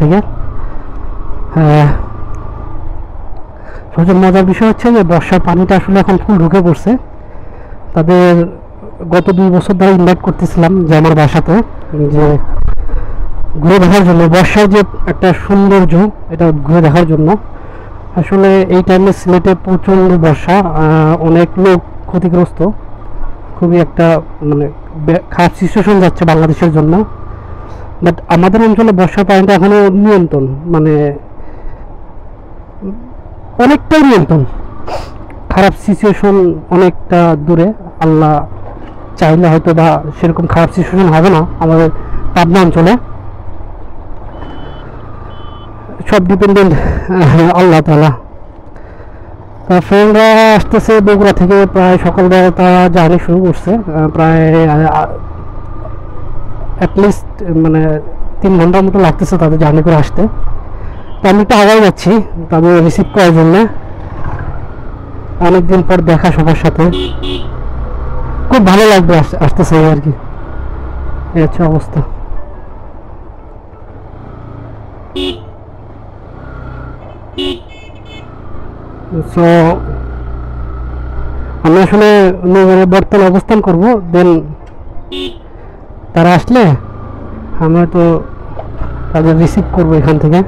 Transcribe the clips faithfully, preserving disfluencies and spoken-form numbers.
থেকে। সবচেয়ে মজার বিষয় হচ্ছে যে বর্ষার পানিটা আসলে এখন ফুল ঢুকে পড়ছে। তাদের গত দুই বছর ধরে ইনভাইট করতেছিলাম যে আমার বাসাতে, যে ঘুরে দেখার জন্য বর্ষার যে একটা সৌন্দর্য এটা ঘুরে দেখার জন্য। আসলে এই টাইমে সিলেটে প্রচণ্ড বর্ষা, অনেক লোক ক্ষতিগ্রস্ত, খুবই একটা মানে খারাপ সিচুয়েশন যাচ্ছে বাংলাদেশের জন্য। বাট আমাদের অঞ্চলে বর্ষার পানিটা এখনও নিয়ন্ত্রণ, মানে অনেকটাই নিয়ন্ত্রণ, খারাপ সিচুয়েশন অনেকটা দূরে। আল্লাহ চাইলে হয়তো বা সেরকম খারাপ সিচুয়েশন হবে না আমাদের পাবনা অঞ্চলে, সব ডিপেন্ডেন্ট আল্লাহ তাআলা। তা ফ্রেন্ডরা আসতেছে বগুড়া থেকে, প্রায় সকালবেলা তারা জার্নি শুরু করছে, প্রায় অ্যাটলিস্ট মানে তিন ঘন্টার মতো লাগতেছে তাদের জার্নি করে আসতে। তো আমি একটু আগাই যাচ্ছি তাদের রিসিভ করার জন্য। অনেকদিন পর দেখা সবার সাথে, খুব ভালো লাগবে আসতেছে আর কি, এই হচ্ছে অবস্থা। সো আমি আসলে বর্তমানে অবস্থান করব, দেন তারা আসলে আমরা তো তাদের রিসিভ করবো এখান থেকে।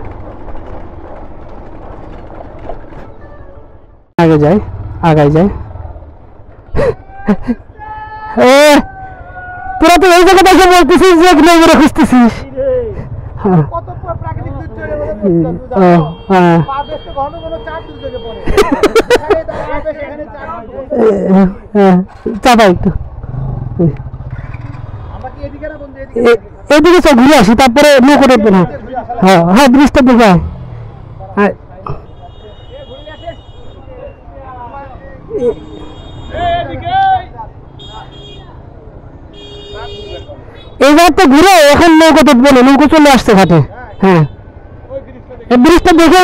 আগে যাই, আগাই যাই। তোরা তো এই জায়গাটা এসে বলতেছিস যে নৌকা খুঁজতেছিস। চাপা একটু এদিকে ঘুরে আসি, তারপরে নৌকোটা না। হ্যাঁ হ্যাঁ ব্রিজটা দেখে এইবার তো ঘুরে এখন নৌকো তো বলে নৌকো চলে আসছে ঘাটে। হ্যাঁ ব্রিজটা দেখে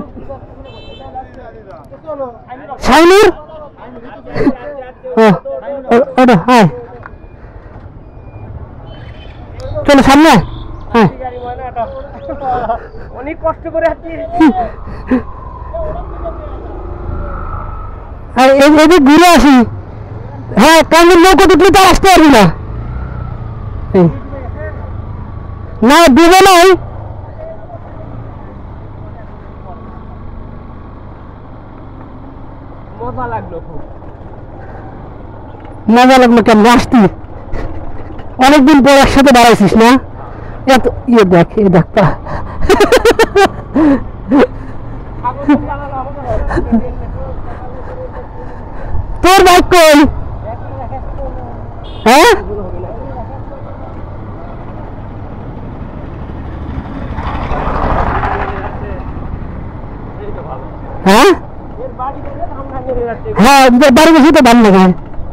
শাইনুর ওটা হ্যাঁ চলো সামনে। হ্যাঁ অনেক কষ্ট করে এদিক ঘুরে আসি। হ্যাঁ কারণ নৌকো তুই তো আসতে পারবি না, না দেবে নাই। মজা লাগলো, খুব মজা লাগলো। কেমন আসতি অনেকদিন পর একসাথে বাড়াইছিস না, এত ইয়ে দেখ এ দেখতা। তোর বাইক কই? হ্যাঁ হ্যাঁ হ্যাঁ বাড়ি বসে তো ভালো লাগায়।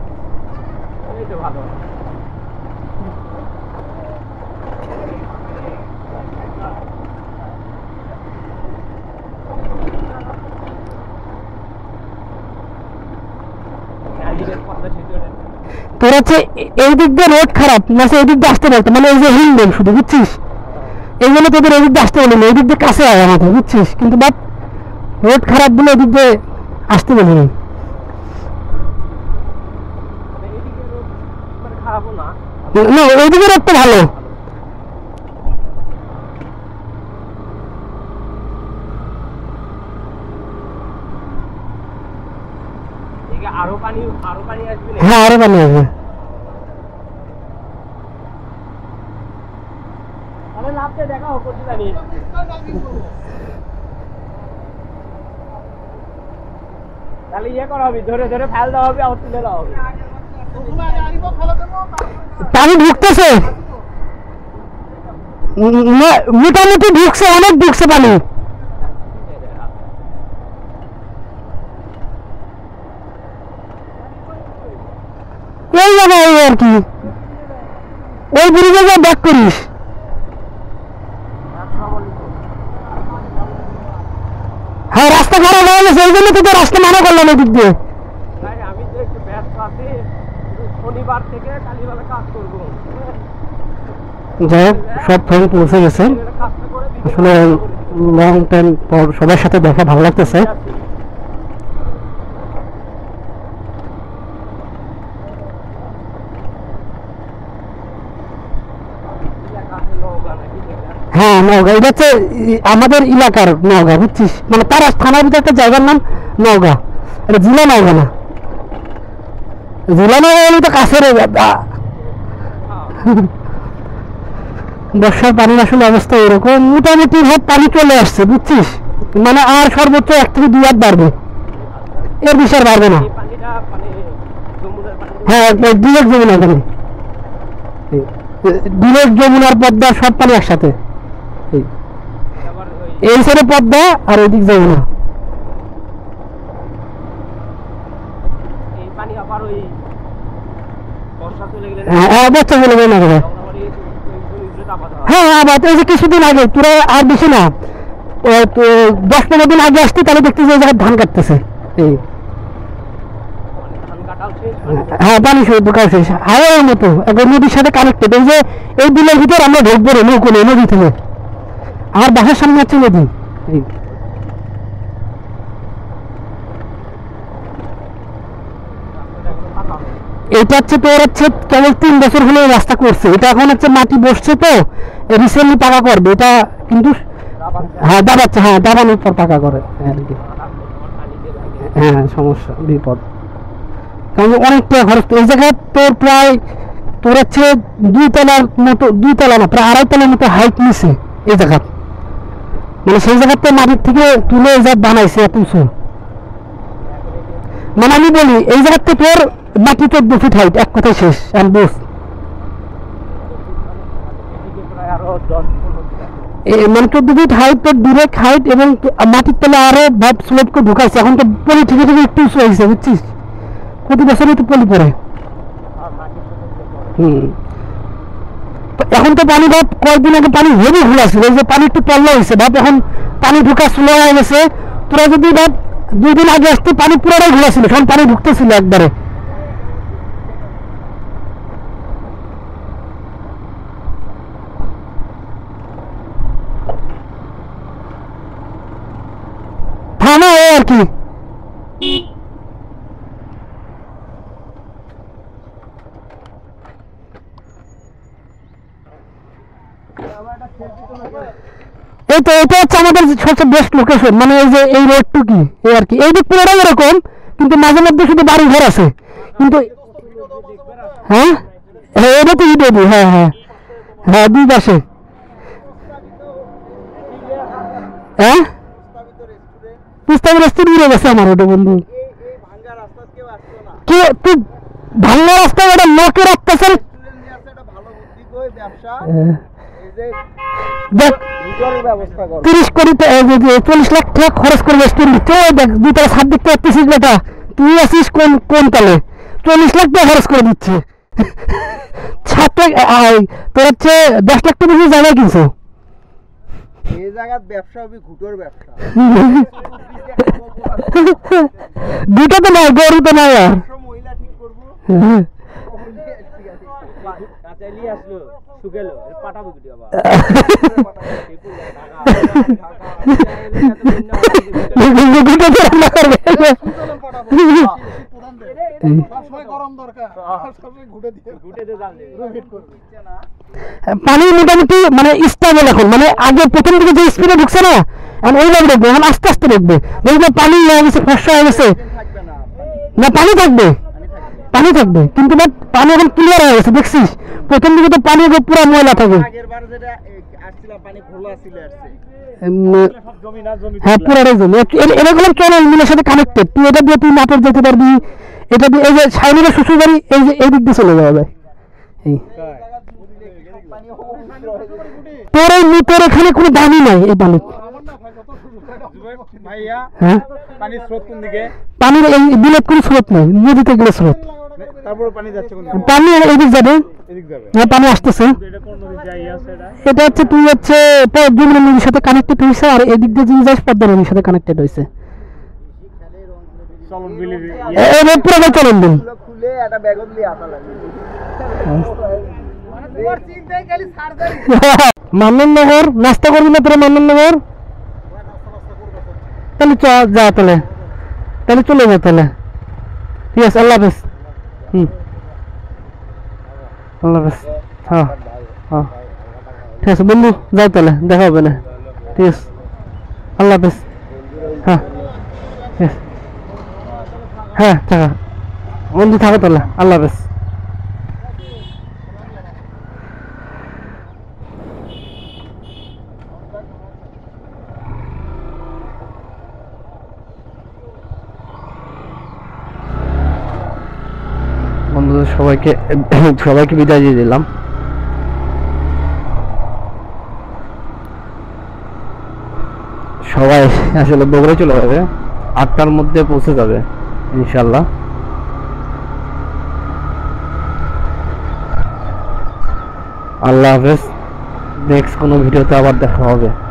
তোর হচ্ছে এই দিক দিয়ে রোড খারাপ না, এই দিক দিয়ে আসতে বলতো, মানে এই যে হিন্দেন শুধু বুঝছিস, এই জন্য তোদের এই দিক দিয়ে আসতে বলিনি, এই দিক দিয়ে কাছে হয় আমাদের বুঝছিস, কিন্তু বাট রোড খারাপ বলে এই দিক দিয়ে আসতে বলিনি। না ওইদিকে রোড তো ভালো। আরো পানি আরো পানি আসবে। হ্যাঁ আরো পানি আসবে। তাহলে লাভতে দেখা হোক করতে জানি। তাহলে ইয়ে করা হবে, ধরে ধরে ফেল দেওয়া হবে, আর তুলে দেওয়া হবে। পানি ঢুকতেছে মোটামুটি, ঢুকছে অনেক ঢুকছে পানি। এই জায়গায় আর কি ওই ব্রিজে যা ব্যাক করিস। হ্যাঁ রাস্তা খারাপ হয়ে গেছে, এই জন্য তোদের রাস্তা মানা করলাম এই দিক দিয়ে। আমি তো একটু ব্যস্ত আছি, শনিবার থেকে কালীবেলা কাজ করবো। যাই হোক সব ফ্রেন্ড পৌঁছে গেছে। আসলে লং টাইম পর সবার সাথে দেখা ভালো লাগতেছে। হ্যাঁ নওগাঁ, এটা হচ্ছে আমাদের এলাকার নওগাঁ, বুঝছিস? মানে তার থানার ভিতরে একটা জায়গার নাম নওগাঁ, এটা জেলা নওগাঁ না, জেলা নওগাঁ তো কাছের। বর্ষার পানির আসলে অবস্থা এরকম, মোটামুটি ভাব পানি চলে আসছে, বুঝছিস? মানে আর সর্বোচ্চ এক থেকে দুই হাত বাড়বে, এর বেশি আর বাড়বে না। হ্যাঁ ডিরেক্ট যমুনা, পানি ডিরেক্ট যমুনার পদ্মা সব পানি একসাথে, এই সাইডে পদ্মা আর ওইদিক যমুনা। হ্যাঁ বর্ষা চলে গেলে না, হ্যাঁ আবার এই যে কিছুদিন আগে তোরা আর বেশি না দশ পনেরো দিন আগে আসতে, তাহলে দেখতে যে জায়গায় ধান কাটতেছে, এই হ্যাঁ পানি ঢোকা শেষ হাওয়ার মতো একবার নদীর সাথে কানেক্টেড। এই যে এই বিলের ভিতর আমরা ঢুকবো রে নৌকো নেই নদী থেকে, আমার বাসার সামনে আছে নদী। এটা হচ্ছে তোর হচ্ছে কেবল তিন বছর হলে রাস্তা করছে, এটা এখন হচ্ছে মাটি বসছে তো রিসেন্টলি পাকা করবে এটা, কিন্তু হ্যাঁ দাবাচ্ছে, হ্যাঁ দাবানোর পর পাকা করে। হ্যাঁ সমস্যা বিপদ, কারণ অনেকটা খরচ। এই জায়গায় তোর প্রায় তোর হচ্ছে দুই তলার মতো, দুই তলা না প্রায় আড়াই তলার মতো হাইট নিছে এই জায়গা, মানে সেই জায়গাতে মাটির থেকে তুলে এই জায়গা বানাইছে এত উঁচু। মানে আমি বলি এই জায়গাতে তোর মাটি চোদ্দ ফিট হাইট, এক কথায় শেষ। মানে চোদ্দ ফিট হাইট তোর ডিরেক্ট হাইট, এবং মাটির তলে আরো ভাব স্লোপ করে ঢুকাইছে। এখন তো পলি থেকে থেকে একটু উঁচু হয়েছে, বুঝছিস? প্রতি বছরই তো পলি পড়ে। হম এখন তো পানি ভাব কয়েকদিন আগে পানি হেভি ঘুরাছিল, এই যে পানি একটু তল্লা হয়েছে ভাব, এখন পানি ঢুকা স্লো হয়ে গেছে। তোরা যদি ভাব দুই দিন আগে আসতে পানি পুরোটাই ঘুরাছিল, সব পানি ঢুকতেছিল একবারে। থানা আর কি এই তো এটা হচ্ছে আমাদের সবচেয়ে বেস্ট লোকেশন, মানে এই যে এই রোডটু কি এই আর কি, এই দিক পুরোটাই এরকম, কিন্তু মাঝে মধ্যে শুধু বাড়ি ঘর আছে কিন্তু। হ্যাঁ হ্যাঁ এটা তো ইট, হ্যাঁ হ্যাঁ হ্যাঁ দুই পাশে। হ্যাঁ প্রস্তাব রাস্তা দূরে গেছে আমার ওটা বন্ধু, কে তুই ভাঙা রাস্তা ওটা লোকের অত্যাচার। দেখ তিরিশ কোটি চল্লিশ লাখ টাকা খরচ করে রেস্টুরেন্ট দিচ্ছে, দেখ দুই তালা ছাদ দেখতে পাচ্ছিস বেটা, তুই আছিস কোন কোন তালে, চল্লিশ লাখ টাকা খরচ করে দিচ্ছে ছাদটা। তোর হচ্ছে দশ লাখ টাকা বেশি জায়গা কিনছো, এই জায়গার ব্যবসা হবে ঘুটোর ব্যবসা। দুটো তো নয়, গরু তো নয় আর মহিলা ঠিক করবো। আচ্ছা এলি আসলো শুকেলো পাঠাবো ভিডিও আবার পানি মোটামুটি মানে স্টেবল এখন, মানে আগে প্রথম দিকে যে স্পিডে ঢুকছে না এখন ওইভাবে দেখবে, এখন আস্তে আস্তে দেখবে, দেখবে পানি হয়ে গেছে ফর্সা হয়ে গেছে না, পানি থাকবে পানি থাকবে কিন্তু পানি এখন ক্লিয়ার হয়ে গেছে, দেখছিস? প্রথম দিকে তো পানি পুরো ময়লা থাকে, হ্যাঁ পুরোটাই জমি। এরকম চল মিলের সাথে কানেক্টেড, তুই এটা দিয়ে তুই নাটোর যেতে পারবি, এটা দিয়ে এই যে সাইনিরা শ্বশুর বাড়ি এই যে এই দিক দিয়ে চলে যাওয়া যায়। তোর এই তোর এখানে কোনো দামই নাই এই পানি। হ্যাঁ পানির স্রোত কোন দিকে? পানির এই বিলেত কোনো স্রোত নেই, নদীতে গেলে স্রোত, তারপরে পানি যাচ্ছে কোন দিকে? পানি এদিক যাবে, এদিক যাবে, হ্যাঁ পানি আসতেছে। এটা কোন নদী যাই আছে? এটা এটা হচ্ছে তুই হচ্ছে যমুনা নদীর সাথে কানেক্টেড হইছে, আর এদিক দিয়ে যদি যাস পদ্মা নদীর সাথে কানেক্টেড হইছে। চলন বিলি এই পুরো চলন বিল খুলে একটা ব্যাগ দিয়ে আসা লাগে। মান্নাননগর নাস্তা করবি না তোরা? মান্নাননগর তাহলে চ যা, তাহলে তাহলে চলে যা তাহলে। ঠিক আছে, আল্লাহ হাফেজ। হুম, আল্লাহ হাফেজ। হ্যাঁ হ্যাঁ ঠিক আছে বন্ধু, যাও তাহলে, দেখা হবে না। ঠিক আছে, আল্লাহ হাফেজ। হ্যাঁ ঠিক আছে, হ্যাঁ থাকা বন্ধু, থাকো তাহলে, আল্লাহ হাফেজ। বন্ধুদের সবাইকে সবাইকে বিদায় দিয়ে দিলাম। সবাই আসলে বগুড়ায় চলে যাবে, আটটার মধ্যে পৌঁছে যাবে ইনশাল্লাহ। আল্লাহ হাফেজ। নেক্সট কোনো ভিডিওতে আবার দেখা হবে।